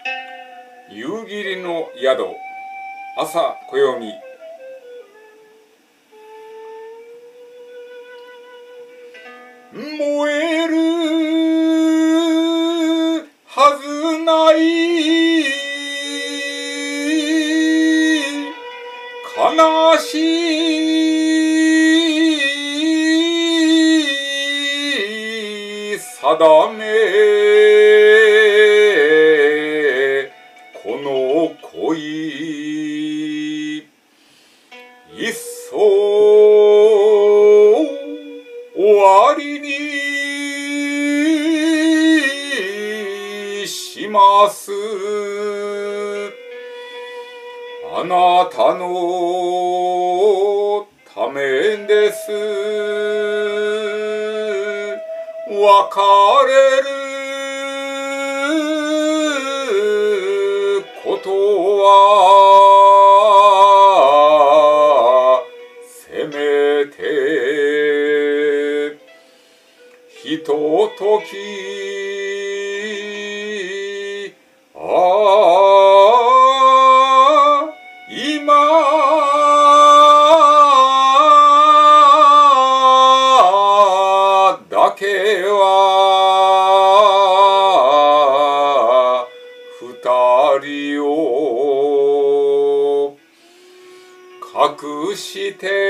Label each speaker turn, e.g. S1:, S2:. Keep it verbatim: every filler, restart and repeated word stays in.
S1: 夕霧の宿、麻こよみ。燃えるはずない悲しい定め、この恋いっそ終わりにします。あなたのためです。別れることはせめてひととき、ああ今だけは二人を隠して